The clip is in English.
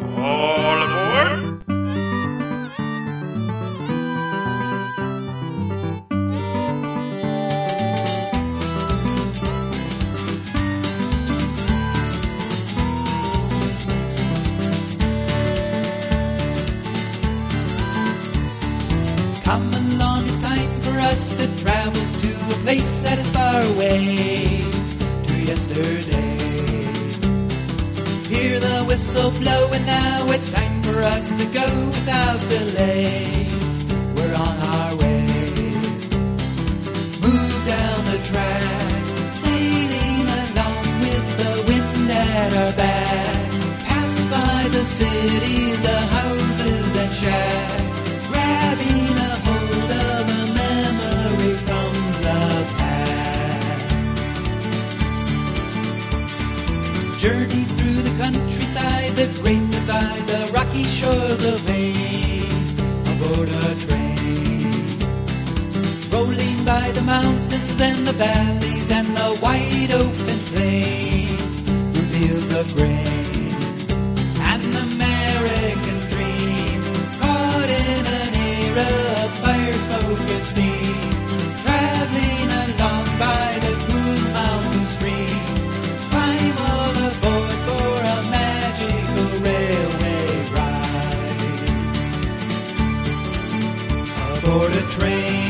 All aboard! Come along, it's time for us to travel to a place that is far away, to yesterday. Hear the whistle blow and now it's time for us to go without delay. We're on our way. Move down the track, sailing along with the wind at our back. Pass by the cities, the houses and shacks, grabbing a hold of a memory from the past. Journey through the countryside, the great divide, the rocky shores of Maine, aboard a train. Rolling by the mountains and the valleys and the wide open plains, through fields of grain. An American dream, caught in an era of fire, smoke and steam, traveling along by the cool mountain streams. Climb all aboard for a magical railway ride. Aboard a train